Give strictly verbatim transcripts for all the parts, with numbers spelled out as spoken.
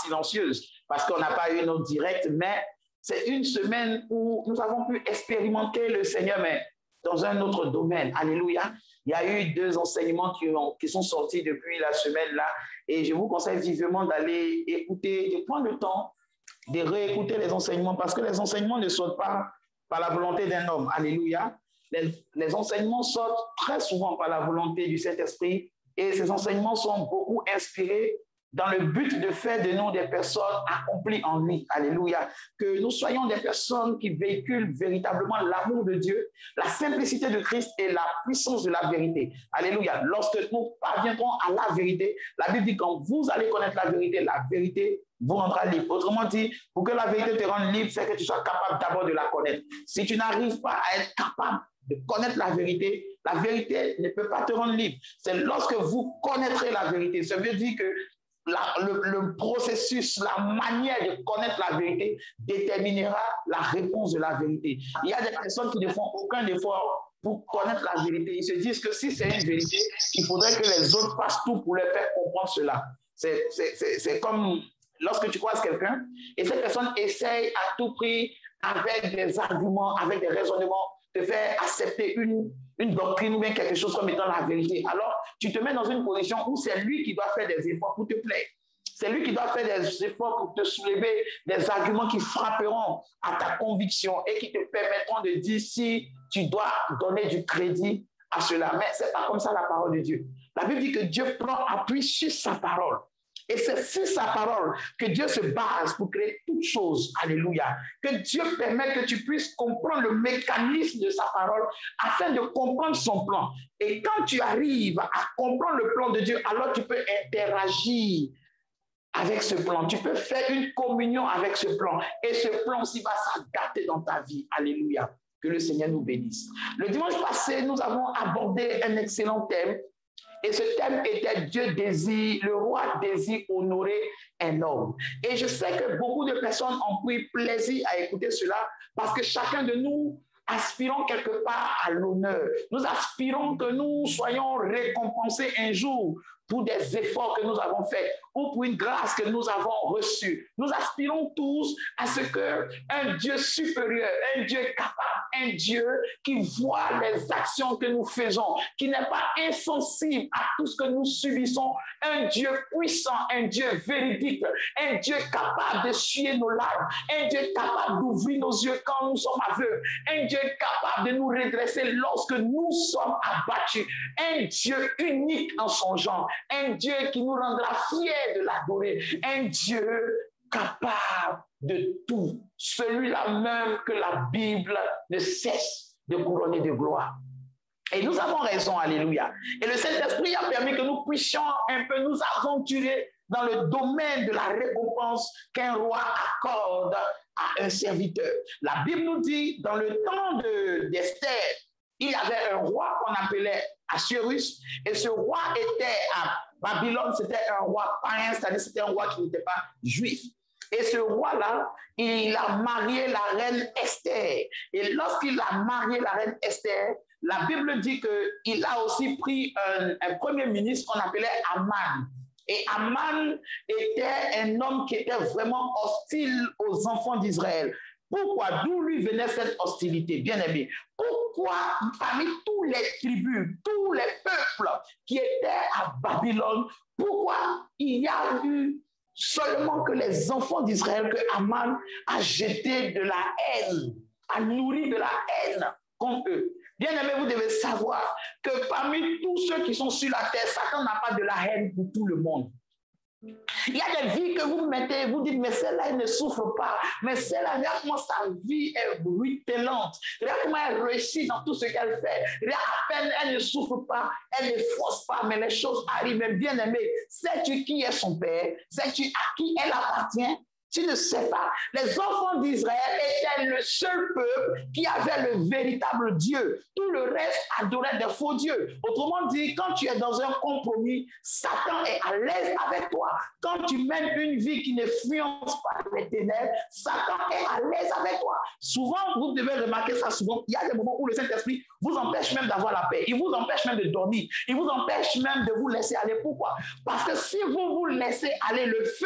silencieuse parce qu'on n'a pas eu notre direct, mais c'est une semaine où nous avons pu expérimenter le Seigneur, mais dans un autre domaine. Alléluia. Il y a eu deux enseignements qui, ont, qui sont sortis depuis la semaine là, et je vous conseille vivement d'aller écouter, de prendre le temps de réécouter les enseignements, parce que les enseignements ne sortent pas par la volonté d'un homme. Alléluia. Les, les enseignements sortent très souvent par la volonté du Saint-Esprit, et ces enseignements sont beaucoup inspirés dans le but de faire de nous des personnes accomplies en lui. Alléluia. Que nous soyons des personnes qui véhiculent véritablement l'amour de Dieu, la simplicité de Christ et la puissance de la vérité. Alléluia. Lorsque nous parviendrons à la vérité, la Bible dit quand vous allez connaître la vérité, la vérité vous rendra libre. Autrement dit, pour que la vérité te rende libre, c'est que tu sois capable d'abord de la connaître. Si tu n'arrives pas à être capable de connaître la vérité, la vérité ne peut pas te rendre libre. C'est lorsque vous connaîtrez la vérité. Ça veut dire que La, le, le processus, la manière de connaître la vérité déterminera la réponse de la vérité. Il y a des personnes qui ne font aucun effort pour connaître la vérité. Ils se disent que si c'est une vérité, il faudrait que les autres fassent tout pour leur faire comprendre cela. C'est, c'est, c'est, c'est comme lorsque tu croises quelqu'un et cette personne essaye à tout prix, avec des arguments, avec des raisonnements, de faire accepter une, une doctrine ou bien quelque chose comme étant la vérité. Alors, tu te mets dans une position où c'est lui qui doit faire des efforts pour te plaire. C'est lui qui doit faire des efforts pour te soulever des arguments qui frapperont à ta conviction et qui te permettront de dire si tu dois donner du crédit à cela. Mais ce n'est pas comme ça la parole de Dieu. La Bible dit que Dieu prend appui sur sa parole. Et c'est sur sa parole que Dieu se base pour créer toutes choses. Alléluia. Que Dieu permette que tu puisses comprendre le mécanisme de sa parole afin de comprendre son plan. Et quand tu arrives à comprendre le plan de Dieu, alors tu peux interagir avec ce plan. Tu peux faire une communion avec ce plan. Et ce plan aussi va s'adapter dans ta vie. Alléluia. Que le Seigneur nous bénisse. Le dimanche passé, nous avons abordé un excellent thème. Et ce thème était Dieu désire, le roi désire honorer un homme. Et je sais que beaucoup de personnes ont pris plaisir à écouter cela parce que chacun de nous aspirons quelque part à l'honneur. Nous aspirons que nous soyons récompensés un jour pour des efforts que nous avons faits ou pour une grâce que nous avons reçue. Nous aspirons tous à ce qu'un Dieu supérieur, un Dieu capable, un Dieu qui voit les actions que nous faisons, qui n'est pas insensible à tout ce que nous subissons, un Dieu puissant, un Dieu véridique, un Dieu capable d'essuyer nos larmes, un Dieu capable d'ouvrir nos yeux quand nous sommes aveugles, un Dieu capable de nous redresser lorsque nous sommes abattus, un Dieu unique en son genre, un Dieu qui nous rendra fiers de l'adorer, un Dieu capable de tout, celui-là même que la Bible ne cesse de couronner de gloire. Et nous avons raison, alléluia. Et le Saint-Esprit a permis que nous puissions un peu nous aventurer dans le domaine de la récompense qu'un roi accorde à un serviteur. La Bible nous dit, dans le temps de, d'Esther, il y avait un roi qu'on appelait Assuérus, et ce roi était à Babylone, c'était un roi païen, c'est-à-dire c'était un roi qui n'était pas juif. Et ce roi-là, il a marié la reine Esther. Et lorsqu'il a marié la reine Esther, la Bible dit qu'il a aussi pris un, un premier ministre qu'on appelait Aman. Et Aman était un homme qui était vraiment hostile aux enfants d'Israël. Pourquoi? D'où lui venait cette hostilité, bien aimé? Pourquoi parmi tous les tribus, tous les peuples qui étaient à Babylone, pourquoi il y a eu seulement que les enfants d'Israël que Aman a jeté de la haine, a nourri de la haine contre eux? Bien aimé, vous devez savoir que parmi tous ceux qui sont sur la terre, Satan n'a pas de la haine pour tout le monde. Il y a des vies que vous mettez, vous dites, mais celle-là, elle ne souffre pas. Mais celle-là, regarde comment sa vie est ruitelante. Regarde comment elle réussit dans tout ce qu'elle fait. Regarde, à peine, elle ne souffre pas, elle ne force pas, mais les choses arrivent. Mais bien aimé, sais-tu qui est son père? Sais-tu à qui elle appartient? Tu ne sais pas. Les enfants d'Israël étaient le seul peuple qui avait le véritable Dieu. Tout le reste adorait des faux dieux. Autrement dit, quand tu es dans un compromis, Satan est à l'aise avec toi. Quand tu mènes une vie qui ne influence pas les ténèbres, Satan est à l'aise avec toi. Souvent, vous devez remarquer ça souvent. Il y a des moments où le Saint-Esprit vous empêche même d'avoir la paix. Il vous empêche même de dormir. Il vous empêche même de vous laisser aller. Pourquoi? Parce que si vous vous laissez aller, le feu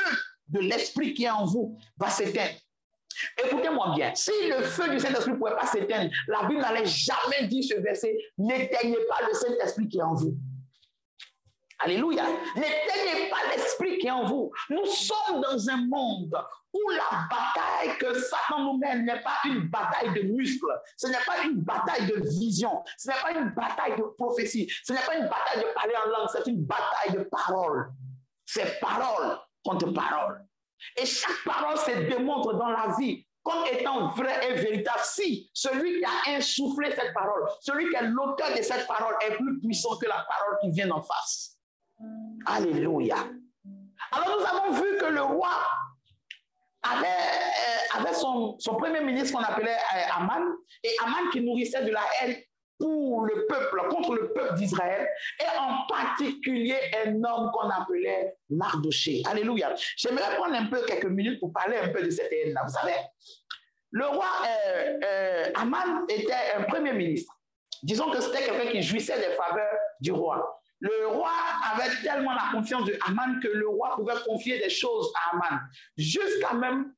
de l'esprit qui est en vous va s'éteindre. Écoutez-moi bien, si le feu du Saint-Esprit ne pouvait pas s'éteindre, la Bible n'allait jamais dire ce verset, n'éteignez pas le Saint-Esprit qui est en vous. Alléluia. N'éteignez pas l'esprit qui est en vous. Nous sommes dans un monde où la bataille que Satan nous mène n'est pas une bataille de muscles, ce n'est pas une bataille de vision, ce n'est pas une bataille de prophétie, ce n'est pas une bataille de parler en langue, c'est une bataille de parole. C'est parole contre parole. Et chaque parole se démontre dans la vie comme étant vrai et véritable si celui qui a insufflé cette parole, celui qui est l'auteur de cette parole est plus puissant que la parole qui vient en face. Alléluia. Alors nous avons vu que le roi avait, euh, avait son, son premier ministre qu'on appelait euh, Aman, et Aman qui nourrissait de la haine pour le peuple, contre le peuple d'Israël, et en particulier un homme qu'on appelait Mardoché. Alléluia. J'aimerais prendre un peu quelques minutes pour parler un peu de cette haine-là. Vous savez, le roi euh, euh, Aman était un premier ministre. Disons que c'était quelqu'un qui jouissait des faveurs du roi. Le roi avait tellement la confiance de Aman que le roi pouvait confier des choses à Aman, jusqu'à même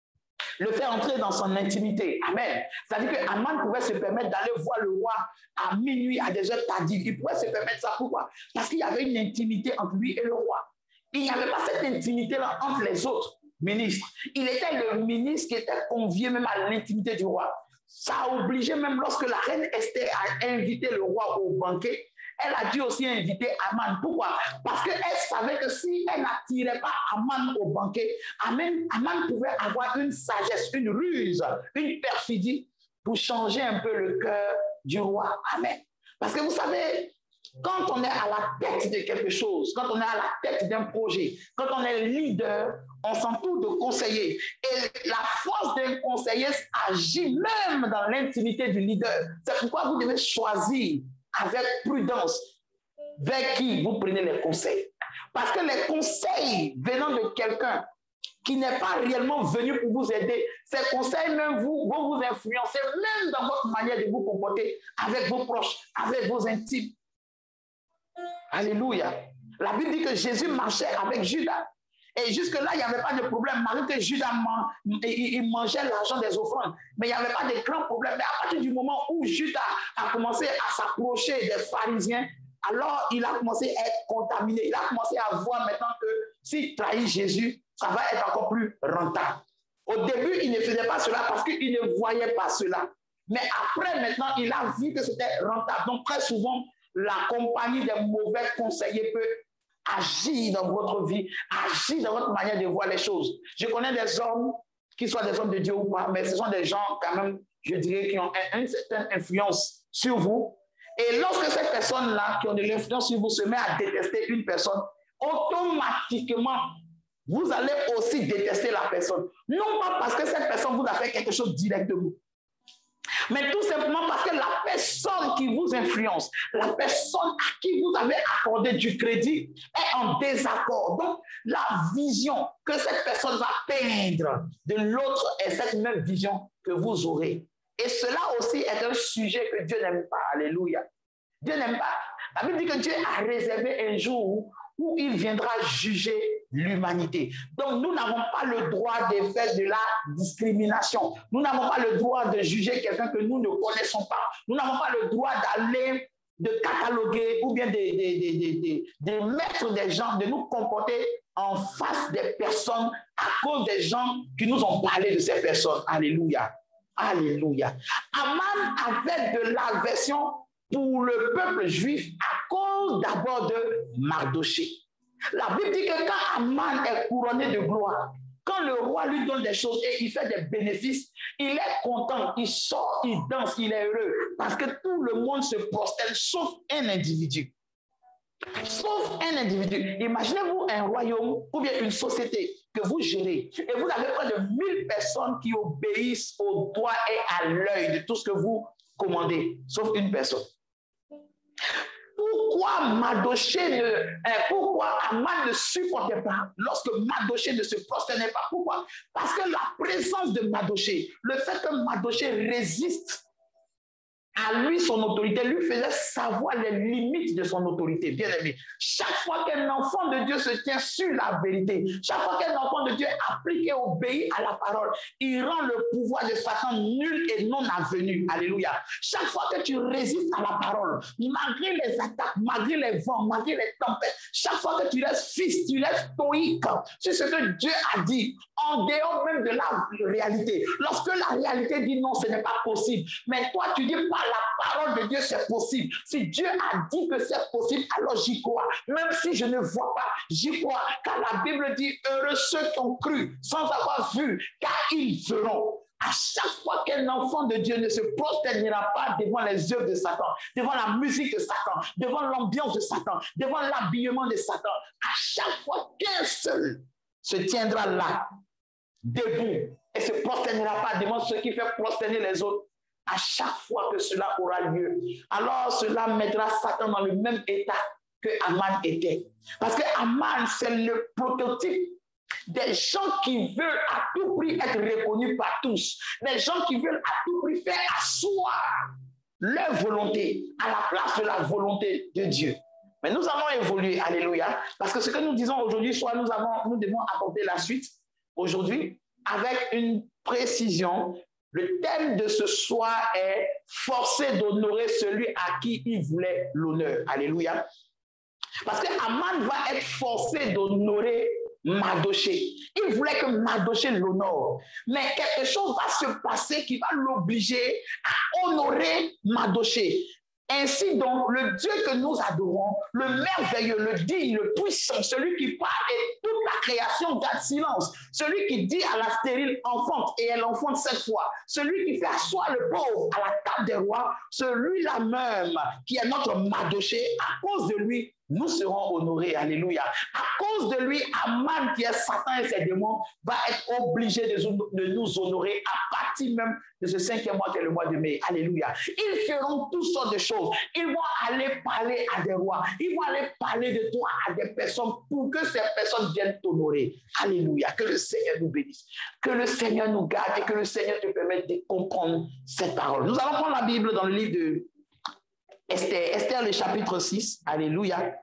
le faire entrer dans son intimité. Amen. C'est-à-dire que Aman pouvait se permettre d'aller voir le roi à minuit, à des heures tardives. Il pouvait se permettre ça. Pourquoi? Parce qu'il y avait une intimité entre lui et le roi. Il n'y avait pas cette intimité-là entre les autres ministres. Il était le ministre qui était convié même à l'intimité du roi. Ça a obligé même lorsque la reine Esther a invité le roi au banquet, elle a dû aussi inviter Aman. Pourquoi? Parce qu'elle savait que si elle n'attirait pas Aman au banquet, Aman, Aman pouvait avoir une sagesse, une ruse, une perfidie pour changer un peu le cœur du roi. Amen. Parce que vous savez, quand on est à la tête de quelque chose, quand on est à la tête d'un projet, quand on est leader, on s'entoure de conseillers. Et la force d'un conseiller agit même dans l'intimité du leader. C'est pourquoi vous devez choisir avec prudence vers qui vous prenez les conseils. Parce que les conseils venant de quelqu'un qui n'est pas réellement venu pour vous aider, ces conseils même vous, vont vous influencer, même dans votre manière de vous comporter avec vos proches, avec vos intimes. Alléluia. La Bible dit que Jésus marchait avec Judas. Et jusque-là, il n'y avait pas de problème. Malgré que Judas man, il, il mangeait l'argent des offrandes. Mais il n'y avait pas de grands problèmes. Mais à partir du moment où Judas a commencé à s'approcher des pharisiens, alors il a commencé à être contaminé. Il a commencé à voir maintenant que s'il trahit Jésus, ça va être encore plus rentable. Au début, il ne faisait pas cela parce qu'il ne voyait pas cela. Mais après, maintenant, il a vu que c'était rentable. Donc, très souvent, la compagnie des mauvais conseillers peut agir dans votre vie, agir dans votre manière de voir les choses. Je connais des hommes, qu'ils soient des hommes de Dieu ou pas, mais ce sont des gens quand même, je dirais, qui ont une certaine influence sur vous. Et lorsque ces personnes-là, qui ont de l'influence sur vous, se mettent à détester une personne, automatiquement, vous allez aussi détester la personne. Non pas parce que cette personne vous a fait quelque chose directement, mais tout simplement parce que la personne qui vous influence, la personne à qui vous avez accordé du crédit est en désaccord. Donc, la vision que cette personne va peindre de l'autre est cette même vision que vous aurez. Et cela aussi est un sujet que Dieu n'aime pas. Alléluia. Dieu n'aime pas. La Bible dit que Dieu a réservé un jour où il viendra juger l'humanité. Donc, nous n'avons pas le droit de faire de la discrimination. Nous n'avons pas le droit de juger quelqu'un que nous ne connaissons pas. Nous n'avons pas le droit d'aller, de cataloguer ou bien de, de, de, de, de, de mettre des gens, de nous comporter en face des personnes à cause des gens qui nous ont parlé de ces personnes. Alléluia. Alléluia. Aman avait de l'aversion pour le peuple juif à cause d'abord de Mardoché. La Bible dit que quand Aman est couronné de gloire, quand le roi lui donne des choses et il fait des bénéfices, il est content, il sort, il danse, il est heureux, parce que tout le monde se prosterne, sauf un individu. Sauf un individu. Imaginez-vous un royaume ou bien une société que vous gérez et vous avez près de mille personnes qui obéissent au doigt et à l'œil de tout ce que vous commandez, sauf une personne. Pourquoi Mardoché ne, hein, pourquoi Aman ne supportait pas lorsque Mardoché ne se prosternait pas? Pourquoi? Parce que la présence de Mardoché, le fait que Mardoché résiste à lui son autorité, lui faisait savoir les limites de son autorité. Bien aimé, chaque fois qu'un enfant de Dieu se tient sur la vérité, chaque fois qu'un enfant de Dieu applique et obéit à la parole, il rend le pouvoir de Satan nul et non avenu. Alléluia. Chaque fois que tu résistes à la parole, malgré les attaques, malgré les vents, malgré les tempêtes, chaque fois que tu restes fils, tu restes stoïque sur ce que Dieu a dit, en dehors même de la réalité. Lorsque la réalité dit non, ce n'est pas possible, mais toi tu dis pas la parole de Dieu, c'est possible. Si Dieu a dit que c'est possible, alors j'y crois. Même si je ne vois pas, j'y crois. Car la Bible dit, heureux ceux qui ont cru sans avoir vu, car ils verront. À chaque fois qu'un enfant de Dieu ne se prosternera pas devant les œuvres de Satan, devant la musique de Satan, devant l'ambiance de Satan, devant l'habillement de Satan, à chaque fois qu'un seul se tiendra là, debout, et se prosternera pas devant ce qui fait prosterner les autres, à chaque fois que cela aura lieu, alors cela mettra Satan dans le même état que Aman était. Parce que Aman, c'est le prototype des gens qui veulent à tout prix être reconnus par tous, des gens qui veulent à tout prix faire asseoir leur volonté à la place de la volonté de Dieu. Mais nous allons évoluer, alléluia, parce que ce que nous disons aujourd'hui, soit nous, avons, nous devons apporter la suite aujourd'hui avec une précision. Le thème de ce soir est « Forcer d'honorer celui à qui il voulait l'honneur ». Alléluia. Parce que Aman va être forcé d'honorer Mardoché. Il voulait que Mardoché l'honore. Mais quelque chose va se passer qui va l'obliger à honorer Mardoché. Ainsi donc, le Dieu que nous adorons, le merveilleux, le digne, le puissant, celui qui parle et toute la création garde silence, celui qui dit à la stérile enfante et elle enfante cette fois, celui qui fait asseoir le pauvre à la table des rois, celui-là même qui est notre Mardoché, à cause de lui, nous serons honorés. Alléluia. À cause de lui, Aman, qui est Satan et ses démons, va être obligé de, de nous honorer à partir même de ce cinquième mois qui est le mois de mai. Alléluia. Ils feront toutes sortes de choses. Ils vont aller parler à des rois. Ils vont aller parler de toi à des personnes pour que ces personnes viennent t'honorer. Alléluia. Que le Seigneur nous bénisse. Que le Seigneur nous garde et que le Seigneur te permette de comprendre cette parole. Nous allons prendre la Bible dans le livre de Esther, Esther le chapitre six, alléluia.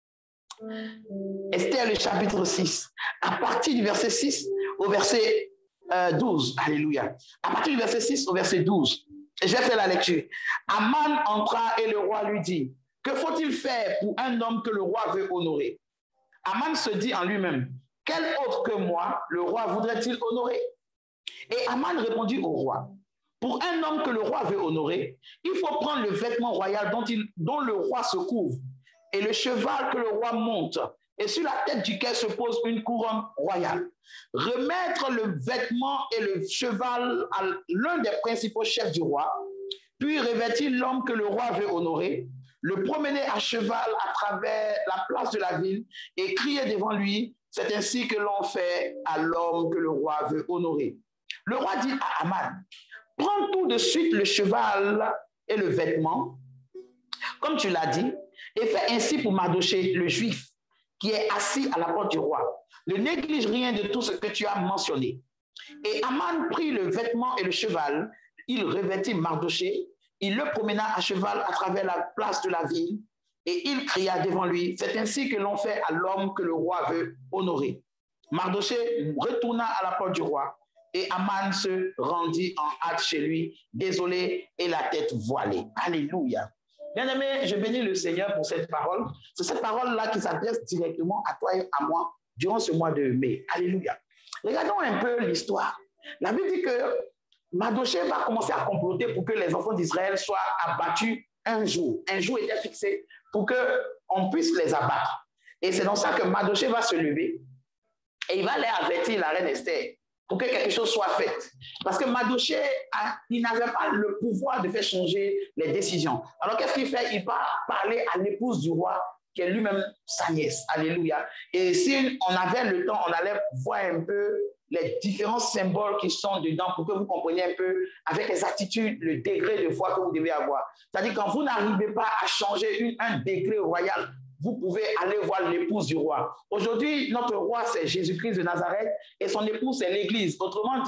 Esther le chapitre six, à partir du verset six au verset euh, douze, alléluia. À partir du verset six au verset douze, je vais faire la lecture. Aman entra et le roi lui dit, que faut-il faire pour un homme que le roi veut honorer? Aman se dit en lui-même, quel autre que moi le roi voudrait-il honorer? Et Aman répondit au roi, pour un homme que le roi veut honorer, il faut prendre le vêtement royal dont, il, dont le roi se couvre et le cheval que le roi monte et sur la tête duquel se pose une couronne royale. Remettre le vêtement et le cheval à l'un des principaux chefs du roi, puis revêtir l'homme que le roi veut honorer, le promener à cheval à travers la place de la ville et crier devant lui. C'est ainsi que l'on fait à l'homme que le roi veut honorer. Le roi dit à Aman, prends tout de suite le cheval et le vêtement, comme tu l'as dit, et fais ainsi pour Mardoché, le juif, qui est assis à la porte du roi. Ne néglige rien de tout ce que tu as mentionné. Et Aman prit le vêtement et le cheval, il revêtit Mardoché, il le promena à cheval à travers la place de la ville, et il cria devant lui, c'est ainsi que l'on fait à l'homme que le roi veut honorer. Mardoché retourna à la porte du roi, et Aman se rendit en hâte chez lui, désolé et la tête voilée. Alléluia. Bien-aimé, je bénis le Seigneur pour cette parole. C'est cette parole-là qui s'adresse directement à toi et à moi durant ce mois de mai. Alléluia. Regardons un peu l'histoire. La Bible dit que Mardoché va commencer à comploter pour que les enfants d'Israël soient abattus un jour. Un jour était fixé pour qu'on puisse les abattre. Et c'est dans ça que Mardoché va se lever et il va aller avertir la reine Esther pour que quelque chose soit fait. Parce que Mardoché, il n'avait pas le pouvoir de faire changer les décisions. Alors qu'est-ce qu'il fait? Il va parler à l'épouse du roi, qui est lui-même sa nièce. Alléluia. Et si on avait le temps, on allait voir un peu les différents symboles qui sont dedans pour que vous compreniez un peu avec les attitudes, le degré de foi que vous devez avoir. C'est-à-dire quand vous n'arrivez pas à changer une, un degré royal, vous pouvez aller voir l'épouse du roi. Aujourd'hui, notre roi, c'est Jésus-Christ de Nazareth et son épouse, c'est l'Église. Autrement dit,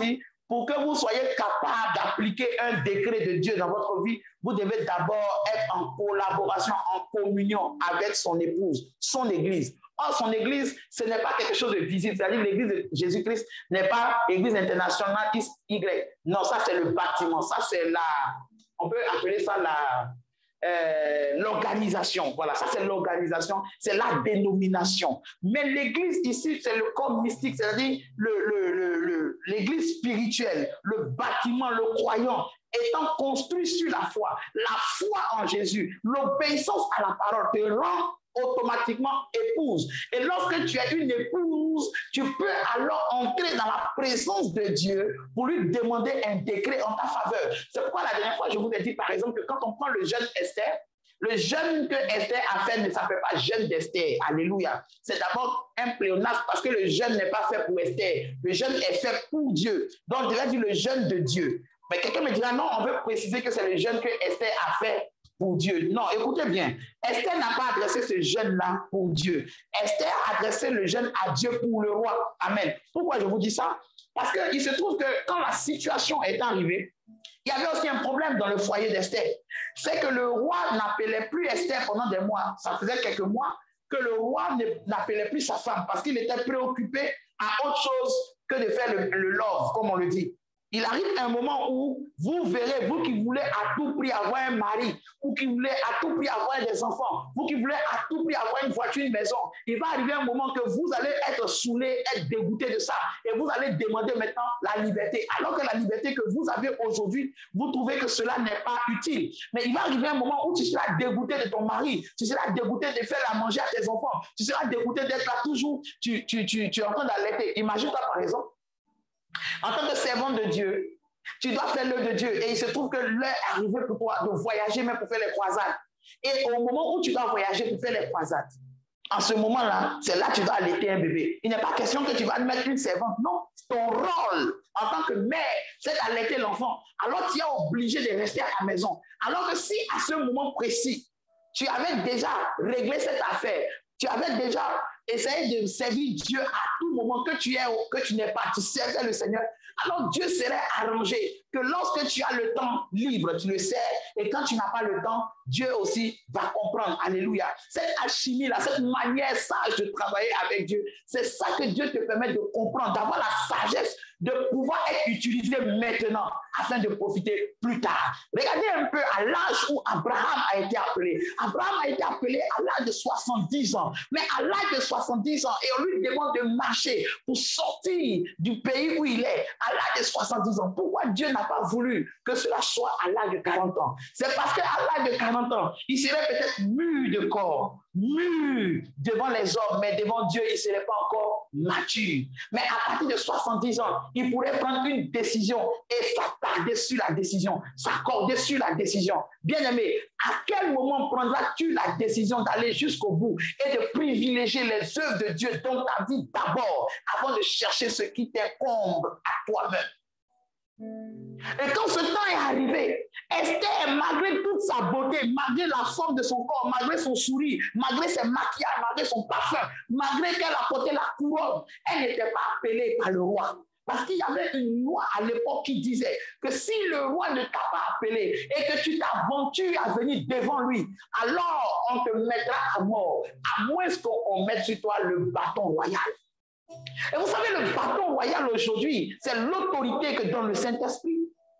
pour que vous soyez capable d'appliquer un décret de Dieu dans votre vie, vous devez d'abord être en collaboration, en communion avec son épouse, son église. Or, son église, ce n'est pas quelque chose de visible. C'est-à-dire l'église de Jésus-Christ n'est pas l'église internationale Y. Non, ça c'est le bâtiment. Ça c'est la, on peut appeler ça la, euh, l'organisation. Voilà, ça c'est l'organisation, c'est la dénomination. Mais l'église ici, c'est le corps mystique, c'est-à-dire le, le, le, le, l'église spirituelle, le bâtiment, le croyant, étant construit sur la foi, la foi en Jésus, l'obéissance à la parole te rend automatiquement épouse. Et lorsque tu es une épouse, tu peux alors entrer dans la présence de Dieu pour lui demander un décret en ta faveur. C'est pourquoi la dernière fois, je vous ai dit par exemple que quand on prend le jeûne Esther, le jeûne que Esther a fait ne s'appelle pas jeûne d'Esther. Alléluia. C'est d'abord un pléonasme parce que le jeûne n'est pas fait pour Esther. Le jeûne est fait pour Dieu. Donc, je vais dire le jeûne de Dieu. Mais quelqu'un me dira non, on veut préciser que c'est le jeûne que Esther a fait pour Dieu. Non, écoutez bien. Esther n'a pas adressé ce jeûne-là pour Dieu. Esther a adressé le jeûne à Dieu pour le roi. Amen. Pourquoi je vous dis ça? Parce qu'il se trouve que quand la situation est arrivée, il y avait aussi un problème dans le foyer d'Esther. C'est que le roi n'appelait plus Esther pendant des mois. Ça faisait quelques mois que le roi n'appelait plus sa femme parce qu'il était préoccupé à autre chose que de faire le, le love, comme on le dit. Il arrive un moment où vous verrez, vous qui voulez à tout prix avoir un mari, vous qui voulez à tout prix avoir des enfants, vous qui voulez à tout prix avoir une voiture, une maison, il va arriver un moment que vous allez être saoulé, être dégoûté de ça. Et vous allez demander maintenant la liberté. Alors que la liberté que vous avez aujourd'hui, vous trouvez que cela n'est pas utile. Mais il va arriver un moment où tu seras dégoûté de ton mari, tu seras dégoûté de faire la manger à tes enfants, tu seras dégoûté d'être là toujours, tu, tu, tu, tu es en train d'allaiter. Imagine-toi par exemple, en tant que servant de Dieu, tu dois faire l'œuvre de Dieu. Et il se trouve que l'heure est arrivée pour toi de voyager, même pour faire les croisades. Et au moment où tu dois voyager pour faire les croisades, en ce moment-là, c'est là que tu dois allaiter un bébé. Il n'est pas question que tu vas mettre une servante. Non, ton rôle en tant que mère, c'est d'allaiter l'enfant. Alors tu es obligé de rester à la maison. Alors que si à ce moment précis, tu avais déjà réglé cette affaire, tu avais déjà essayé de servir Dieu à tout moment, que tu es que tu n'es pas, tu servais le Seigneur, alors Dieu serait arrangé que lorsque tu as le temps libre, tu le sers, et quand tu n'as pas le temps, Dieu aussi va comprendre. Alléluia. Cette alchimie-là, cette manière sage de travailler avec Dieu, c'est ça que Dieu te permet de comprendre, d'avoir la sagesse de pouvoir être utilisé maintenant afin de profiter plus tard. Regardez un peu à l'âge où Abraham a été appelé. Abraham a été appelé à l'âge de soixante-dix ans. Mais à l'âge de soixante-dix ans, et on lui demande de marcher pour sortir du pays où il est à l'âge de soixante-dix ans. Pourquoi Dieu n'a pas voulu que cela soit à l'âge de quarante ans? C'est parce qu'à l'âge de quarante ans, il serait peut-être mûr de corps, mûr devant les hommes, mais devant Dieu, il ne serait pas encore mature. Mais à partir de soixante-dix ans, il pourrait prendre une décision et s'attarder sur la décision, s'accorder sur la décision. Bien-aimé, à quel moment prendras-tu la décision d'aller jusqu'au bout et de privilégier les œuvres de Dieu dans ta vie d'abord, avant de chercher ce qui t'incombe à toi-même? Et quand ce temps est arrivé, Esther, malgré toute sa beauté, malgré la forme de son corps, malgré son sourire, malgré ses maquillages, malgré son parfum, malgré qu'elle a porté la couronne, elle n'était pas appelée par le roi. Parce qu'il y avait une loi à l'époque qui disait que si le roi ne t'a pas appelé et que tu t'aventures à venir devant lui, alors on te mettra à mort, à moins qu'on mette sur toi le bâton royal. Et vous savez, le bâton royal aujourd'hui, c'est l'autorité que donne le Saint-Esprit.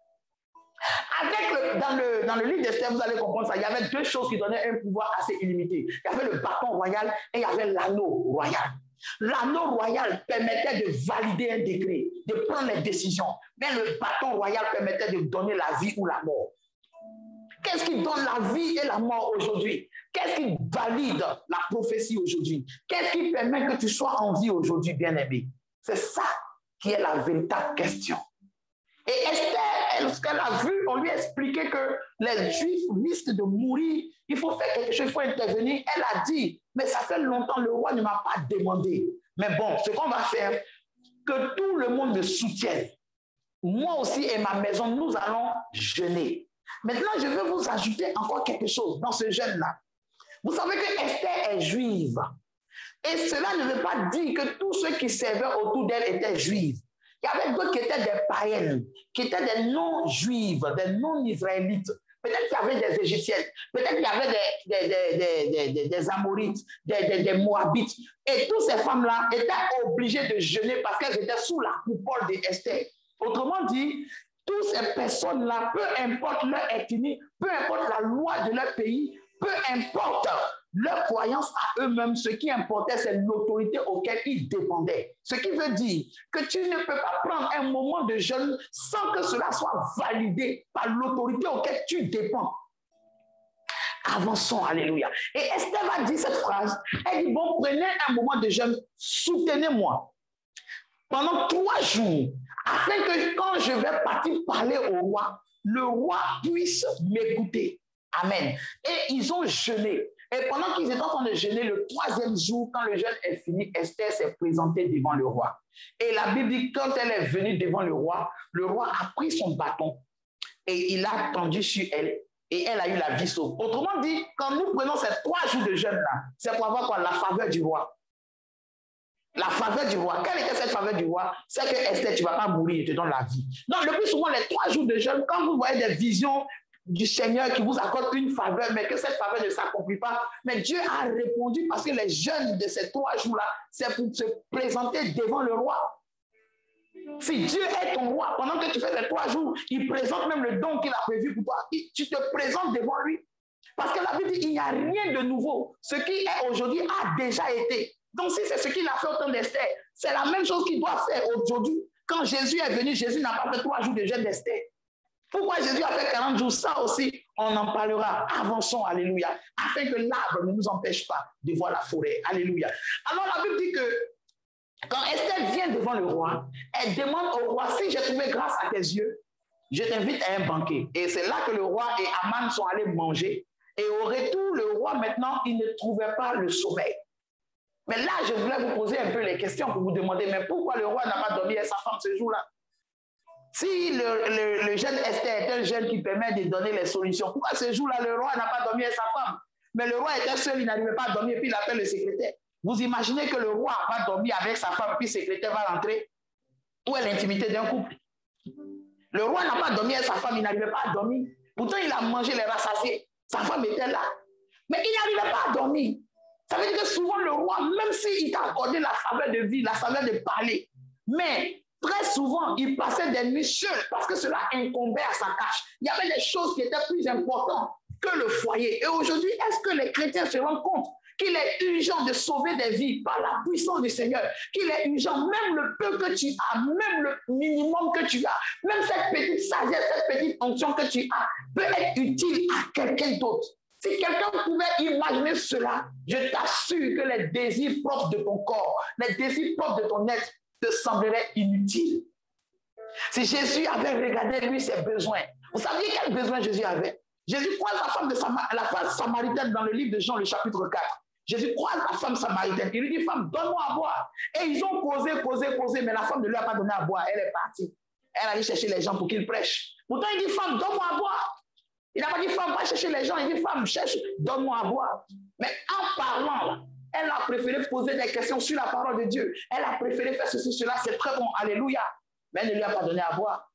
Avec le, dans, le, dans le livre d'Esther, vous allez comprendre ça. Il y avait deux choses qui donnaient un pouvoir assez illimité. Il y avait le bâton royal et il y avait l'anneau royal. L'anneau royal permettait de valider un décret, de prendre les décisions. Mais le bâton royal permettait de donner la vie ou la mort. Qu'est-ce qui donne la vie et la mort aujourd'hui? Qu'est-ce qui valide la prophétie aujourd'hui? Qu'est-ce qui permet que tu sois en vie aujourd'hui, bien-aimé? C'est ça qui est la véritable question. Et Esther, lorsqu'elle a vu, on lui a expliqué que les Juifs risquent de mourir, il faut faire quelque chose, il faut intervenir. Elle a dit, mais ça fait longtemps, le roi ne m'a pas demandé. Mais bon, ce qu'on va faire, que tout le monde me soutienne. Moi aussi et ma maison, nous allons jeûner. Maintenant, je veux vous ajouter encore quelque chose dans ce jeûne-là. Vous savez que Esther est juive. Et cela ne veut pas dire que tous ceux qui servaient autour d'elle étaient juifs. Il y avait d'autres qui étaient des païennes, qui étaient des non-juives, des non-israélites. Peut-être qu'il y avait des Égyptiennes, peut-être qu'il y avait des, des, des, des, des, des Amorites, des, des, des Moabites. Et toutes ces femmes-là étaient obligées de jeûner parce qu'elles étaient sous la coupole d'Esther. Autrement dit, toutes ces personnes-là, peu importe leur ethnie, peu importe la loi de leur pays, peu importe leur croyance à eux-mêmes, ce qui importait, c'est l'autorité auquel ils dépendaient. Ce qui veut dire que tu ne peux pas prendre un moment de jeûne sans que cela soit validé par l'autorité auquel tu dépends. Avançons, alléluia. Et Esther va dire cette phrase, elle dit, bon, prenez un moment de jeûne, soutenez-moi pendant trois jours, afin que quand je vais partir parler au roi, le roi puisse m'écouter. Amen. Et ils ont jeûné. Et pendant qu'ils étaient en train de jeûner, le troisième jour, quand le jeûne est fini, Esther s'est présentée devant le roi. Et la Bible dit que quand elle est venue devant le roi, le roi a pris son bâton et il a tendu sur elle et elle a eu la vie sauve. Autrement dit, quand nous prenons ces trois jours de jeûne-là, c'est pour avoir quoi? La faveur du roi. La faveur du roi. Quelle était cette faveur du roi? C'est que Esther, tu ne vas pas mourir, je te donne la vie. Donc, le plus souvent, les trois jours de jeûne, quand vous voyez des visions du Seigneur qui vous accorde une faveur, mais que cette faveur ne s'accomplit pas, mais Dieu a répondu parce que les jeûnes de ces trois jours-là, c'est pour se présenter devant le roi. Si Dieu est ton roi, pendant que tu fais ces trois jours, il présente même le don qu'il a prévu pour toi. Tu te présentes devant lui. Parce que la Bible dit qu'il n'y a rien de nouveau. Ce qui est aujourd'hui a déjà été. Donc si c'est ce qu'il a fait au temps d'Esther, c'est la même chose qu'il doit faire aujourd'hui. Quand Jésus est venu, Jésus n'a pas fait trois jours de jeûne d'Esther. Pourquoi Jésus a fait quarante jours? Ça aussi, on en parlera. Avançons, alléluia. Afin que l'arbre ne nous empêche pas de voir la forêt. Alléluia. Alors la Bible dit que quand Esther vient devant le roi, elle demande au roi, si j'ai trouvé grâce à tes yeux, je t'invite à un banquet. Et c'est là que le roi et Aman sont allés manger. Et au retour, le roi, maintenant, il ne trouvait pas le sommeil. Mais là, je voulais vous poser un peu les questions pour vous demander, mais pourquoi le roi n'a pas dormi avec sa femme ce jour-là? Si le, le, le jeune Esther est un jeune qui permet de donner les solutions, pourquoi ce jour-là, le roi n'a pas dormi avec sa femme? Mais le roi était seul, il n'arrivait pas à dormir, et puis il appelle le secrétaire. Vous imaginez que le roi va dormir avec sa femme, puis le secrétaire va rentrer? Où est l'intimité d'un couple? Le roi n'a pas dormi avec sa femme, il n'arrivait pas à dormir. Pourtant, il a mangé les rassasiés. Sa femme était là. Mais il n'arrivait pas à dormir. Ça veut dire que souvent, le roi, même s'il t'a accordé la faveur de vie, la faveur de parler, mais très souvent, il passait des nuits seul parce que cela incombait à sa tâche. Il y avait des choses qui étaient plus importantes que le foyer. Et aujourd'hui, est-ce que les chrétiens se rendent compte qu'il est urgent de sauver des vies par la puissance du Seigneur, qu'il est urgent, même le peu que tu as, même le minimum que tu as, même cette petite sagesse, cette petite onction que tu as, peut être utile à quelqu'un d'autre. Si quelqu'un pouvait imaginer cela, je t'assure que les désirs propres de ton corps, les désirs propres de ton être te sembleraient inutiles. Si Jésus avait regardé lui ses besoins, vous saviez quel besoin Jésus avait? Jésus croise la femme, de Samar la femme samaritaine dans le livre de Jean, le chapitre quatre. Jésus croise la femme samaritaine. Il lui dit, femme, donne-moi à boire. Et ils ont causé, causé, causé, mais la femme ne lui a pas donné à boire. Elle est partie. Elle allait chercher les gens pour qu'ils prêchent. Pourtant, il dit, femme, donne-moi à boire. Il n'a pas dit, femme, va chercher les gens. Il dit, femme, cherche, donne-moi à boire. Mais en parlant, là, elle a préféré poser des questions sur la parole de Dieu. Elle a préféré faire ceci, cela. C'est très bon. Alléluia. Mais elle ne lui a pas donné à boire.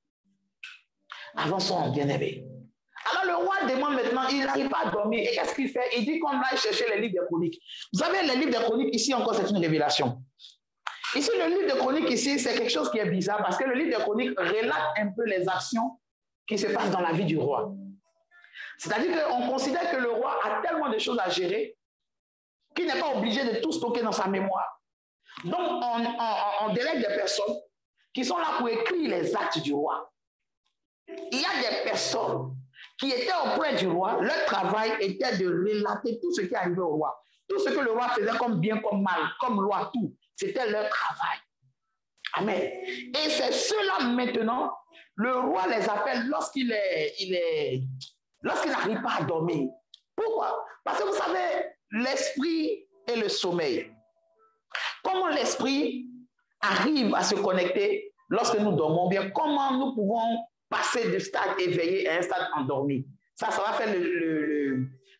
Avançons, bien-aimés. Alors le roi demande maintenant, il n'arrive pas à dormir. Et qu'est-ce qu'il fait? Il dit qu'on aille chercher les livres des chroniques. Vous savez, les livres des chroniques, ici encore, c'est une révélation. Ici, le livre des chroniques, ici, c'est quelque chose qui est bizarre parce que le livre des chroniques relate un peu les actions qui se passent dans la vie du roi. C'est-à-dire qu'on considère que le roi a tellement de choses à gérer qu'il n'est pas obligé de tout stocker dans sa mémoire. Donc, on, on, on délègue des personnes qui sont là pour écrire les actes du roi. Il y a des personnes qui étaient auprès du roi, leur travail était de relater tout ce qui arrivait au roi. Tout ce que le roi faisait comme bien, comme mal, comme loi, tout. C'était leur travail. Amen. Et c'est cela maintenant, le roi les appelle lorsqu'il est, il est, lorsqu'il n'arrive pas à dormir. Pourquoi? Parce que vous savez, l'esprit et le sommeil. Comment l'esprit arrive à se connecter lorsque nous dormons bien? Comment nous pouvons passer du stade éveillé à un stade endormi? Ça, ça va faire le, le, le,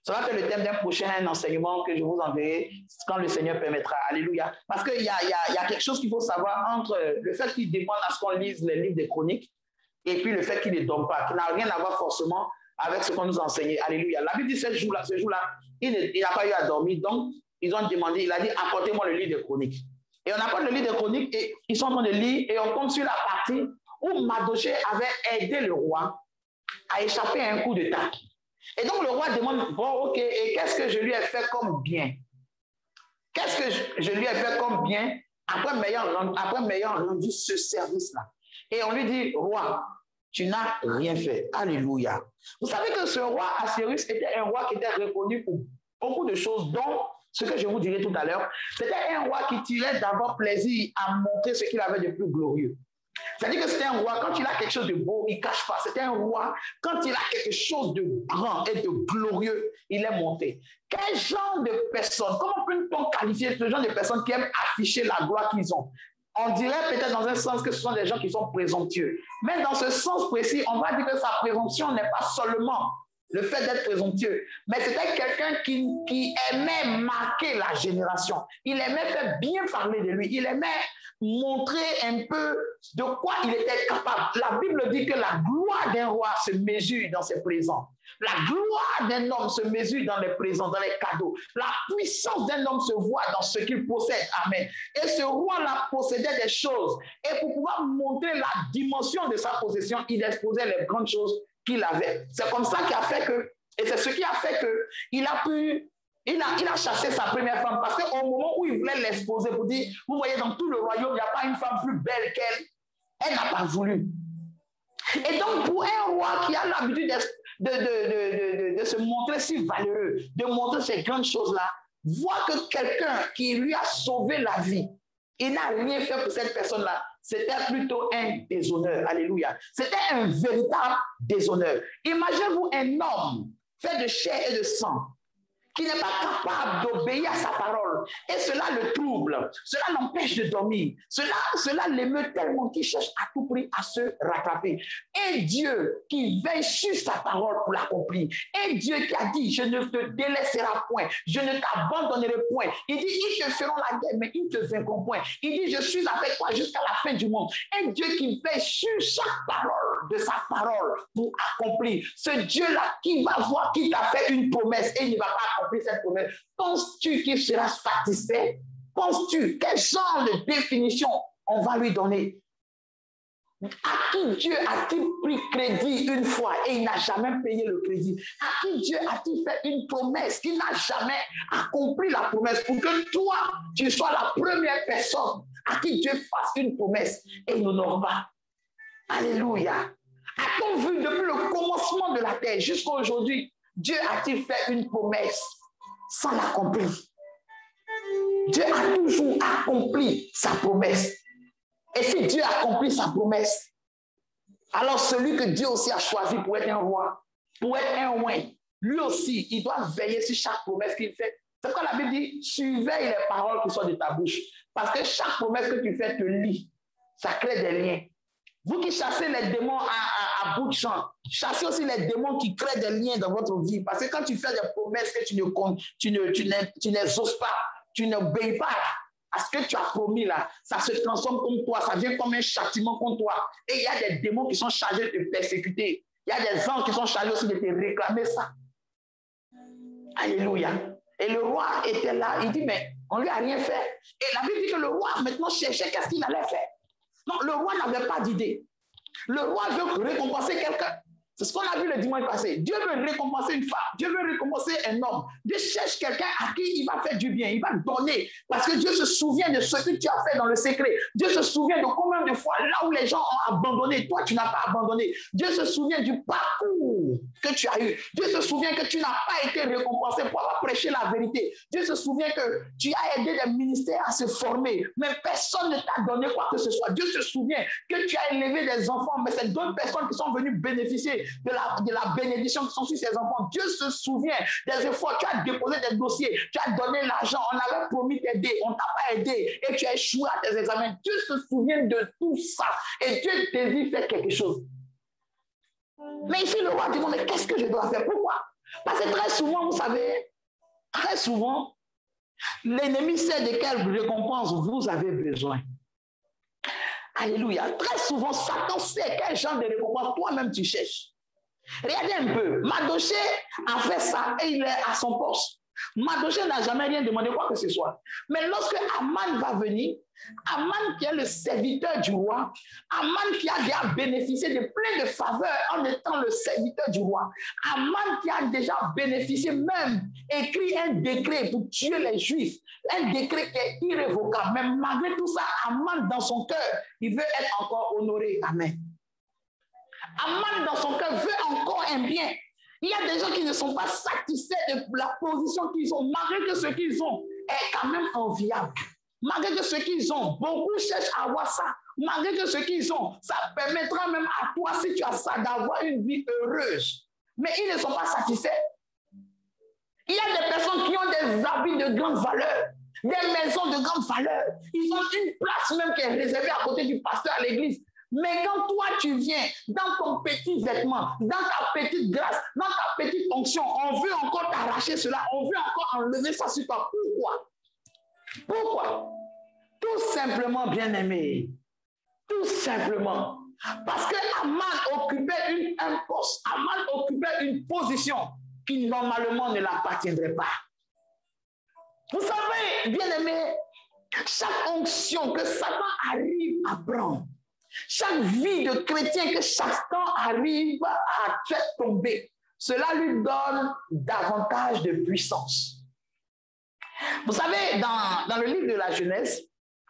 Ça va être le thème d'un prochain enseignement que je vous enverrai quand le Seigneur permettra. Alléluia. Parce qu'il y a, y, a, y a quelque chose qu'il faut savoir entre le fait qu'il demande à ce qu'on lise les livres des chroniques et puis le fait qu'il ne dorme pas, qui n'a rien à voir forcément avec ce qu'on nous a enseigné. Alléluia. La Bible dit ce jour-là, ce jour-là, il n'a pas eu à dormir. Donc, ils ont demandé, il a dit, apportez-moi le livre des chroniques. Et on apporte le livre des chroniques et ils sont en train de lire et on tombe sur la partie où Mardochée avait aidé le roi à échapper à un coup d'État. Et donc le roi demande, bon, ok, et qu'est-ce que je lui ai fait comme bien? Qu'est-ce que je, je lui ai fait comme bien après m'ayant après m'ayant rendu ce service-là? Et on lui dit, roi, tu n'as rien fait. Alléluia. Vous savez que ce roi Assuérus était un roi qui était reconnu pour beaucoup de choses, dont ce que je vous dirai tout à l'heure. C'était un roi qui tirait d'abord plaisir à montrer ce qu'il avait de plus glorieux. C'est-à-dire que c'était un roi, quand il a quelque chose de beau, il ne cache pas. C'était un roi, quand il a quelque chose de grand et de glorieux, il est monté. Quel genre de personnes, comment peut-on qualifier ce genre de personnes qui aiment afficher la gloire qu'ils ont? On dirait peut-être dans un sens que ce sont des gens qui sont présomptueux. Mais dans ce sens précis, on va dire que sa présomption n'est pas seulement le fait d'être présomptueux, mais c'était quelqu'un qui, qui aimait marquer la génération. Il aimait faire bien parler de lui. Il aimait montrer un peu de quoi il était capable. La Bible dit que la gloire d'un roi se mesure dans ses présents. La gloire d'un homme se mesure dans les présents, dans les cadeaux. La puissance d'un homme se voit dans ce qu'il possède. Amen. Et ce roi-là possédait des choses. Et pour pouvoir montrer la dimension de sa possession, il exposait les grandes choses qu'il avait. C'est comme ça qu'il a fait que, et c'est ce qui a fait qu'il a pu, il a, il a chassé sa première femme, parce qu'au moment où il voulait l'exposer pour dire, vous voyez, dans tout le royaume, il n'y a pas une femme plus belle qu'elle, elle n'a pas voulu. Et donc, pour un roi qui a l'habitude de, de, de, de, de, de se montrer si valeureux, de montrer ces grandes choses-là, voir que quelqu'un qui lui a sauvé la vie, il n'a rien fait pour cette personne-là, c'était plutôt un déshonneur. Alléluia. C'était un véritable déshonneur. Imaginez-vous un homme fait de chair et de sang, qui n'est pas capable d'obéir à sa parole. Et cela le trouble, cela l'empêche de dormir, cela, cela l'émeut tellement qu'il cherche à tout prix à se rattraper. Et Dieu qui veille sur sa parole pour l'accomplir. Et Dieu qui a dit, je ne te délaisserai point, je ne t'abandonnerai point. Il dit, ils te feront la guerre, mais ils ne te vaincront point. Il dit, je suis avec toi jusqu'à la fin du monde. Et Dieu qui veille sur chaque parole de sa parole pour accomplir. Ce Dieu-là qui va voir qui t'a fait une promesse et il ne va pas accomplir cette promesse. Penses-tu qu'il sera satisfait? Penses-tu quel genre de définition on va lui donner? À qui Dieu a-t-il pris crédit une fois et il n'a jamais payé le crédit? À qui Dieu a-t-il fait une promesse qu'il n'a jamais accompli la promesse pour que toi, tu sois la première personne à qui Dieu fasse une promesse et il n'honore pas? Alléluia. A-t-on vu depuis le commencement de la terre jusqu'à aujourd'hui, Dieu a-t-il fait une promesse sans l'accomplir? Dieu a toujours accompli sa promesse. Et si Dieu accomplit sa promesse, alors celui que Dieu aussi a choisi pour être un roi, pour être un roi, lui aussi, il doit veiller sur chaque promesse qu'il fait. C'est pourquoi la Bible dit, surveille les paroles qui sont de ta bouche. Parce que chaque promesse que tu fais te lie. Ça crée des liens. Vous qui chassez les démons à, à, à bout de champ, chassez aussi les démons qui créent des liens dans votre vie. Parce que quand tu fais des promesses que tu ne tu ne, tu tu n'exauces pas, tu n'obéis pas à ce que tu as promis là, ça se transforme contre toi, ça vient comme un châtiment contre toi. Et il y a des démons qui sont chargés de te persécuter. Il y a des anges qui sont chargés aussi de te réclamer ça. Alléluia. Et le roi était là, il dit, mais on ne lui a rien fait. Et la Bible dit que le roi maintenant cherchait qu'est-ce qu'il allait faire. Non, le roi n'avait pas d'idée. Le roi veut récompenser quelqu'un. C'est ce qu'on a vu le dimanche passé. Dieu veut récompenser une femme. Dieu veut récompenser un homme. Dieu cherche quelqu'un à qui il va faire du bien. Il va donner. Parce que Dieu se souvient de ce que tu as fait dans le secret. Dieu se souvient de combien de fois, là où les gens ont abandonné, toi, tu n'as pas abandonné. Dieu se souvient du parcours que tu as eu. Dieu se souvient que tu n'as pas été récompensé pour avoir prêché la vérité. Dieu se souvient que tu as aidé des ministères à se former. Mais personne ne t'a donné quoi que ce soit. Dieu se souvient que tu as élevé des enfants. Mais c'est d'autres personnes qui sont venues bénéficier De la, de la bénédiction qui sont sur ses enfants. Dieu se souvient des efforts. Tu as déposé des dossiers, tu as donné l'argent, on avait promis t'aider, on ne t'a pas aidé et tu as échoué à tes examens. Dieu se souvient de tout ça et Dieu désire faire quelque chose. Mais ici, le roi dit, mais qu'est-ce que je dois faire? Pourquoi? Parce que très souvent, vous savez, très souvent, l'ennemi sait de quelle récompense vous avez besoin. Alléluia. Très souvent, Satan sait quel genre de récompense toi-même tu cherches. Regardez un peu. Mardochée a fait ça et il est à son poste. Mardochée n'a jamais rien demandé quoi que ce soit. Mais lorsque Aman va venir, Aman qui est le serviteur du roi, Aman qui a déjà bénéficié de plein de faveurs en étant le serviteur du roi, Aman qui a déjà bénéficié même, écrit un décret pour tuer les Juifs, un décret qui est irrévocable. Mais malgré tout ça, Aman dans son cœur, il veut être encore honoré. Amen. Aman dans son cœur veut encore un bien. Il y a des gens qui ne sont pas satisfaits de la position qu'ils ont, malgré que ce qu'ils ont est quand même enviable. Malgré que ce qu'ils ont, beaucoup cherchent à avoir ça. Malgré que ce qu'ils ont, ça permettra même à toi, si tu as ça, d'avoir une vie heureuse. Mais ils ne sont pas satisfaits. Il y a des personnes qui ont des habits de grande valeur, des maisons de grande valeur. Ils ont une place même qui est réservée à côté du pasteur à l'église. Mais quand toi, tu viens dans ton petit vêtement, dans ta petite grâce, dans ta petite onction, on veut encore t'arracher cela, on veut encore enlever ça sur toi. Pourquoi? Pourquoi? Tout simplement, bien-aimé. Tout simplement. Parce que Aman occupait une, un poste, Aman occupait une position qui normalement ne l'appartiendrait pas. Vous savez, bien-aimé, chaque onction que Satan arrive à prendre, chaque vie de chrétien que Satan arrive à faire tomber, cela lui donne davantage de puissance. Vous savez, dans, dans le livre de la Genèse,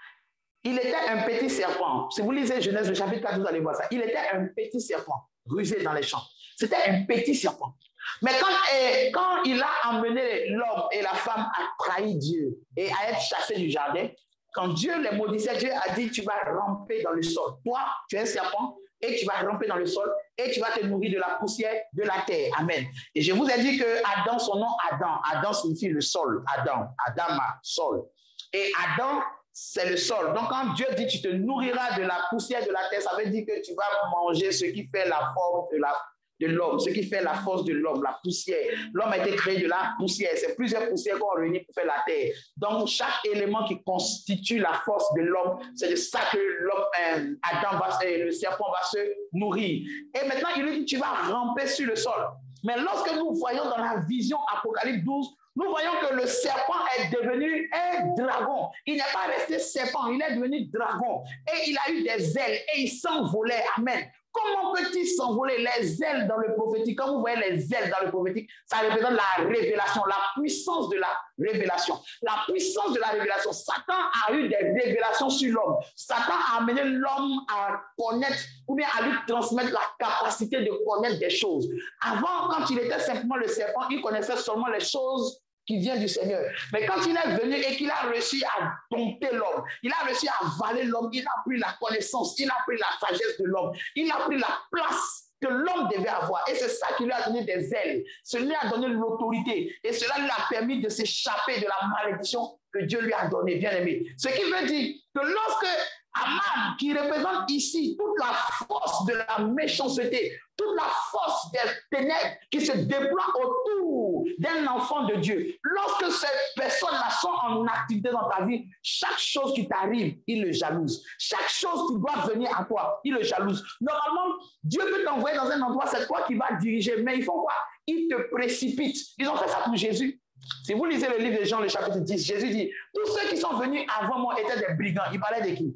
il était un petit serpent. Si vous lisez Genèse, le chapitre quatre, vous allez voir ça. Il était un petit serpent, rusé dans les champs. C'était un petit serpent. Mais quand, eh, quand il a emmené l'homme et la femme à trahir Dieu et à être chassés du jardin, quand Dieu les maudissait, Dieu a dit, tu vas ramper dans le sol. Toi, tu es un serpent et tu vas ramper dans le sol et tu vas te nourrir de la poussière de la terre. Amen. Et je vous ai dit que Adam, son nom Adam, Adam signifie le sol. Adam, Adama, sol. Et Adam, c'est le sol. Donc quand Dieu dit, tu te nourriras de la poussière de la terre, ça veut dire que tu vas manger ce qui fait la forme de la de l'homme, ce qui fait la force de l'homme, la poussière. L'homme a été créé de la poussière. C'est plusieurs poussières qu'on réunit pour faire la terre. Donc, chaque élément qui constitue la force de l'homme, c'est de ça que l'homme, euh, Adam, va, euh, le serpent va se nourrir. Et maintenant, il lui dit, tu vas ramper sur le sol. Mais lorsque nous voyons dans la vision Apocalypse douze, nous voyons que le serpent est devenu un dragon. Il n'est pas resté serpent, il est devenu dragon. Et il a eu des ailes et il s'envolait. Amen. Comment peut-il s'envoler les ailes dans le prophétique? Quand vous voyez les ailes dans le prophétique, ça représente la révélation, la puissance de la révélation. La puissance de la révélation. Satan a eu des révélations sur l'homme. Satan a amené l'homme à connaître ou bien à lui transmettre la capacité de connaître des choses. Avant, quand il était simplement le serpent, il connaissait seulement les choses qui vient du Seigneur. Mais quand il est venu et qu'il a réussi à dompter l'homme, il a réussi à avaler l'homme, il a pris la connaissance, il a pris la sagesse de l'homme, il a pris la place que l'homme devait avoir. Et c'est ça qui lui a donné des ailes. Cela lui a donné l'autorité. Et cela lui a permis de s'échapper de la malédiction que Dieu lui a donnée, bien aimé. Ce qui veut dire que lorsque Aman, qui représente ici toute la force de la méchanceté, toute la force des ténèbres qui se déploie autour d'un enfant de Dieu, lorsque ces personnes-là sont en activité dans ta vie, chaque chose qui t'arrive, il le jalouse. Chaque chose qui doit venir à toi, il le jalouse. Normalement, Dieu peut t'envoyer dans un endroit, c'est toi qui vas diriger, mais ils font quoi? Ils te précipitent. Ils ont fait ça pour Jésus. Si vous lisez le livre de Jean, le chapitre dix, Jésus dit, tous ceux qui sont venus avant moi étaient des brigands. Il parlait de qui?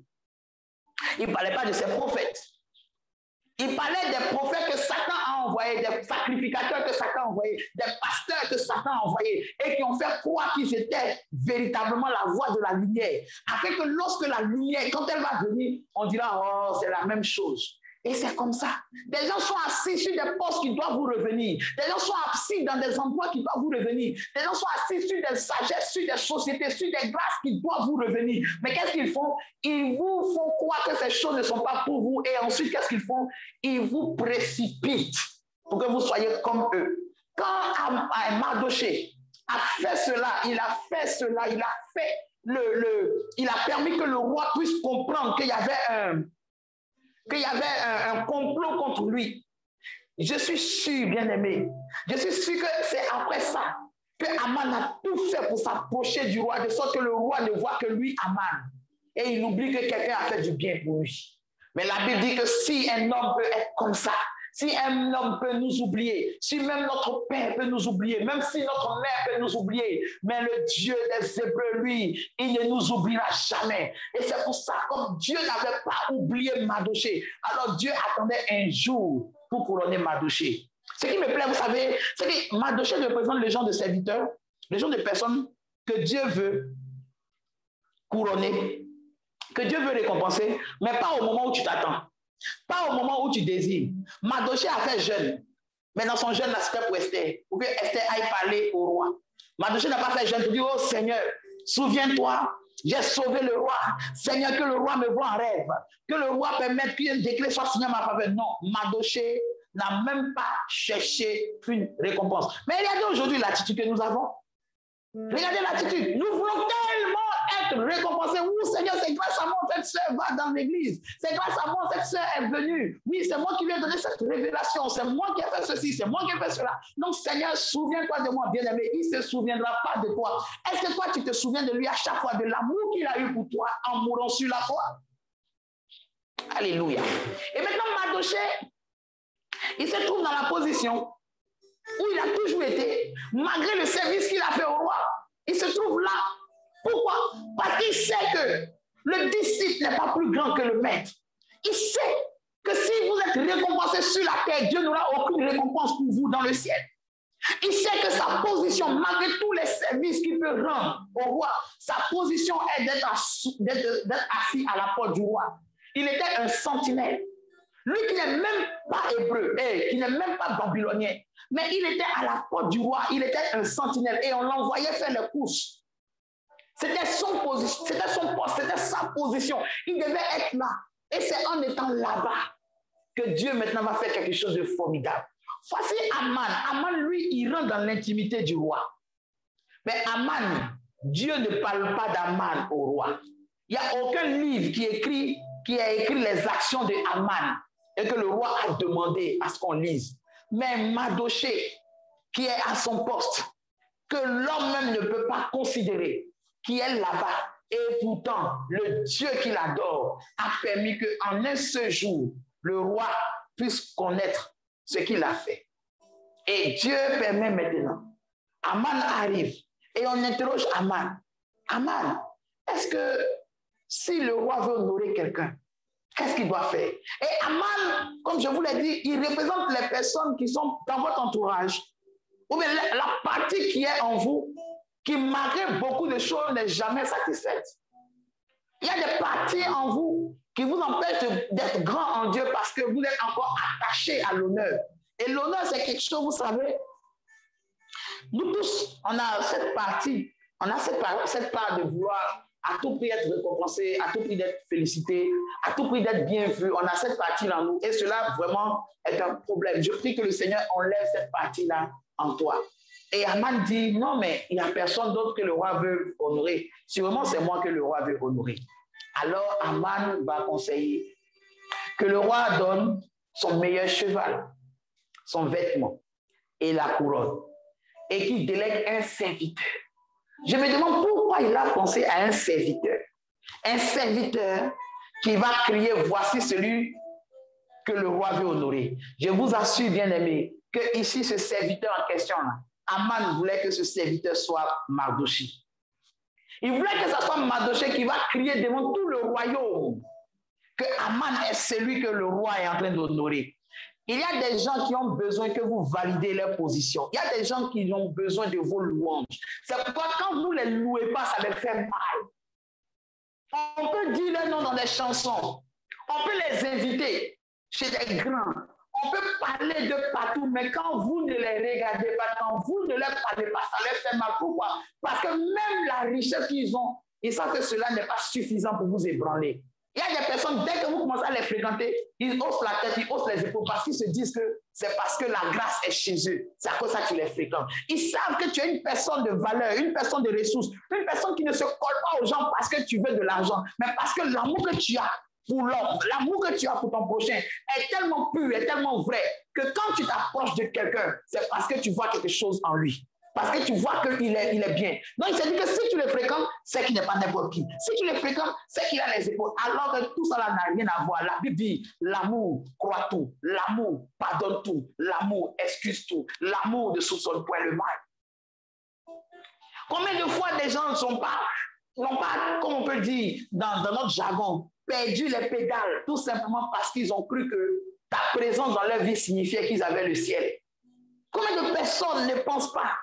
Il ne parlait pas de ses prophètes. Il parlait des prophètes que Satan a envoyés, des sacrificateurs que Satan a envoyés, des pasteurs que Satan a envoyés et qui ont fait croire qu'ils étaient véritablement la voix de la lumière. Afin que lorsque la lumière, quand elle va venir, on dira, oh, c'est la même chose. Et c'est comme ça. Des gens sont assis sur des postes qui doivent vous revenir. Des gens sont assis dans des emplois qui doivent vous revenir. Des gens sont assis sur des sagesses, sur des sociétés, sur des grâces qui doivent vous revenir. Mais qu'est-ce qu'ils font? Ils vous font croire que ces choses ne sont pas pour vous. Et ensuite, qu'est-ce qu'ils font? Ils vous précipitent pour que vous soyez comme eux. Quand Mardochée a fait cela, il a fait cela, il a fait le, le, il a permis que le roi puisse comprendre qu'il y avait un qu'il y avait un, un complot contre lui. je suis sûr, bien-aimé, je suis sûr que c'est après ça que Aman a tout fait pour s'approcher du roi, de sorte que le roi ne voit que lui, Aman. Et il oublie que quelqu'un a fait du bien pour lui. Mais la Bible dit que si un homme peut être comme ça, si un homme peut nous oublier, si même notre père peut nous oublier, même si notre mère peut nous oublier, mais le Dieu des Hébreux, lui, il ne nous oubliera jamais. Et c'est pour ça, comme Dieu n'avait pas oublié Mardochée, alors Dieu attendait un jour pour couronner Mardochée. Ce qui me plaît, vous savez, c'est que Mardochée représente les gens de serviteurs, les gens de personnes que Dieu veut couronner, que Dieu veut récompenser, mais pas au moment où tu t'attends. Pas au moment où tu désires. Mardochée a fait jeûne. Mais dans son jeûne, c'était pour Esther. Pour que Esther aille parler au roi. Mardochée n'a pas fait jeûne pour dire, oh Seigneur, souviens-toi, j'ai sauvé le roi. Seigneur, que le roi me voie en rêve. Que le roi permette qu'un décret soit signé en ma faveur. Non, Mardochée n'a même pas cherché une récompense. Mais regardez aujourd'hui l'attitude que nous avons. Regardez l'attitude. Nous voulons tellement être récompensés. Oui, Seigneur, c'est grâce à moi que cette sœur va dans l'église. C'est grâce à moi que cette sœur est venue. Oui, c'est moi qui lui ai donné cette révélation. C'est moi qui ai fait ceci. C'est moi qui ai fait cela. Donc, Seigneur, souviens-toi de moi, bien-aimé. Il ne se souviendra pas de toi. Est-ce que toi, tu te souviens de lui à chaque fois, de l'amour qu'il a eu pour toi en mourant sur la croix? Alléluia. Et maintenant, Mardochée, il se trouve dans la position où il a toujours été, malgré le service qu'il a fait au roi. Il se trouve là. Pourquoi? Parce qu'il sait que le disciple n'est pas plus grand que le maître. Il sait que si vous êtes récompensé sur la terre, Dieu n'aura aucune récompense pour vous dans le ciel. Il sait que sa position, malgré tous les services qu'il peut rendre au roi, sa position est d'être assis à la porte du roi. Il était un sentinelle. Lui qui n'est même pas hébreu, et qui n'est même pas babylonien, mais il était à la porte du roi, il était un sentinelle et on l'envoyait faire les courses. C'était son position, c'était son poste, c'était sa position. Il devait être là. Et c'est en étant là-bas que Dieu maintenant va faire quelque chose de formidable. Voici Aman. Aman, lui, il rentre dans l'intimité du roi. Mais Aman, Dieu ne parle pas d'Aman au roi. Il n'y a aucun livre qui, écrit, qui a écrit les actions de Aman et que le roi a demandé à ce qu'on lise. Mais Mardochée, qui est à son poste, que l'homme même ne peut pas considérer, qui est là-bas, et pourtant, le Dieu qu'il adore a permis qu'en un seul jour, le roi puisse connaître ce qu'il a fait. Et Dieu permet maintenant. Aman arrive et on interroge Aman. Aman, est-ce que si le roi veut honorer quelqu'un, qu'est-ce qu'il doit faire? Et Aman, comme je vous l'ai dit, il représente les personnes qui sont dans votre entourage, ou bien la, la partie qui est en vous, qui malgré beaucoup de choses n'est jamais satisfaite. Il y a des parties en vous qui vous empêchent d'être grand en Dieu parce que vous êtes encore attaché à l'honneur. Et l'honneur, c'est quelque chose, vous savez, nous tous, on a cette partie, on a cette part, cette part de vouloir à tout prix être récompensé, à tout prix d'être félicité, à tout prix d'être bien vu. On a cette partie-là en nous et cela vraiment est un problème. Je prie que le Seigneur enlève cette partie-là en toi. Et Aman dit, non, mais il n'y a personne d'autre que le roi veut honorer. Sûrement, c'est moi que le roi veut honorer. Alors, Aman va conseiller que le roi donne son meilleur cheval, son vêtement et la couronne, et qu'il délègue un serviteur. Je me demande pourquoi il a pensé à un serviteur. Un serviteur qui va crier, voici celui que le roi veut honorer. Je vous assure, bien aimé, que ici, ce serviteur en question-là, Aman voulait que ce serviteur soit Mardochée. Il voulait que ce soit Mardochée qui va crier devant tout le royaume que Aman est celui que le roi est en train d'honorer. Il y a des gens qui ont besoin que vous validez leur position. Il y a des gens qui ont besoin de vos louanges. C'est pourquoi quand vous ne les louez pas, ça les fait mal. On peut dire leur nom dans des chansons. On peut les inviter chez des grands. On peut parler de partout, mais quand vous ne les regardez pas, quand vous ne leur parlez pas, ça leur fait mal. Pourquoi? Parce que même la richesse qu'ils ont, ils savent que cela n'est pas suffisant pour vous ébranler. Il y a des personnes, dès que vous commencez à les fréquenter, ils haussent la tête, ils haussent les épaules parce qu'ils se disent que c'est parce que la grâce est chez eux. C'est à cause de ça que tu les fréquentes. Ils savent que tu es une personne de valeur, une personne de ressources, une personne qui ne se colle pas aux gens parce que tu veux de l'argent, mais parce que l'amour que tu as pour l'homme, l'amour que tu as pour ton prochain est tellement pur, est tellement vrai, que quand tu t'approches de quelqu'un, c'est parce que tu vois quelque chose en lui. Parce que tu vois qu'il est, il est bien. Donc, il s'est dit que si tu le fréquentes, c'est qu'il n'est pas n'importe qui. Si tu le fréquentes, c'est qu'il a les épaules. Alors que tout ça n'a rien à voir. La Bible dit, l'amour croit tout. L'amour pardonne tout. L'amour excuse tout. L'amour ne soupçonne point le mal. Combien de fois des gens ne sont pas, n'ont pas, comme on peut dire dans, dans notre jargon, perdu les pédales, tout simplement parce qu'ils ont cru que ta présence dans leur vie signifiait qu'ils avaient le ciel. Combien de personnes ne pensent pas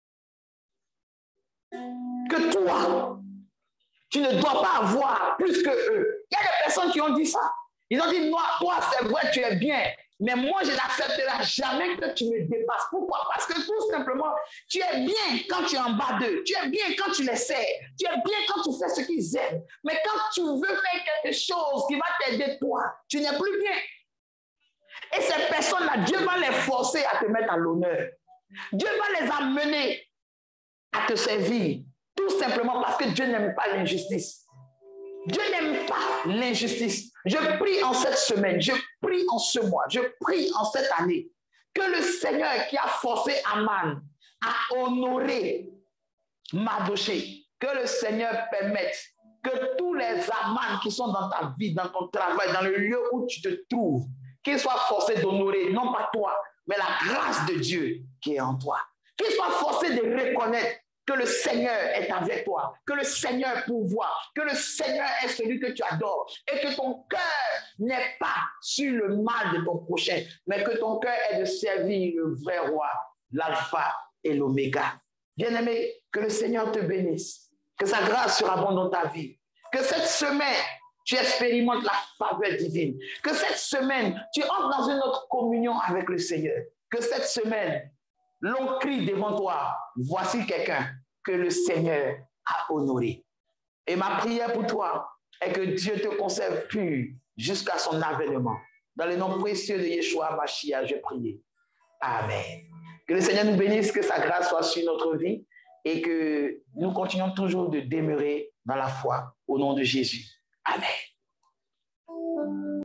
que toi, tu ne dois pas avoir plus que eux? Il y a des personnes qui ont dit ça. Ils ont dit, non, toi, c'est vrai, tu es bien, mais moi, je n'accepterai jamais que tu me dépasses. Pourquoi? Parce que tout simplement, tu es bien quand tu es en bas d'eux. Tu es bien quand tu les sers. Tu es bien quand tu fais ce qu'ils aiment. Mais quand tu veux faire quelque chose qui va t'aider toi, tu n'es plus bien. Et ces personnes-là, Dieu va les forcer à te mettre à l'honneur. Dieu va les amener à te servir. Tout simplement parce que Dieu n'aime pas l'injustice. Dieu n'aime pas l'injustice. Je prie en cette semaine, je prie en ce mois, je prie en cette année que le Seigneur qui a forcé Aman à honorer Mardochée, que le Seigneur permette que tous les Aman qui sont dans ta vie, dans ton travail, dans le lieu où tu te trouves, qu'ils soient forcés d'honorer, non pas toi, mais la grâce de Dieu qui est en toi. Qu'ils soient forcés de reconnaître que le Seigneur est avec toi, que le Seigneur pourvoit, que le Seigneur est celui que tu adores et que ton cœur n'est pas sur le mal de ton prochain, mais que ton cœur est de servir le vrai roi, l'alpha et l'oméga. Bien-aimé, que le Seigneur te bénisse, que sa grâce surabonde dans ta vie, que cette semaine, tu expérimentes la faveur divine, que cette semaine, tu entres dans une autre communion avec le Seigneur, que cette semaine, l'on crie devant toi, voici quelqu'un que le Seigneur a honoré. Et ma prière pour toi est que Dieu te conserve pur jusqu'à son avènement. Dans le nom précieux de Yeshua Mashiach, je prie. Amen. Que le Seigneur nous bénisse, que sa grâce soit sur notre vie et que nous continuons toujours de demeurer dans la foi au nom de Jésus. Amen.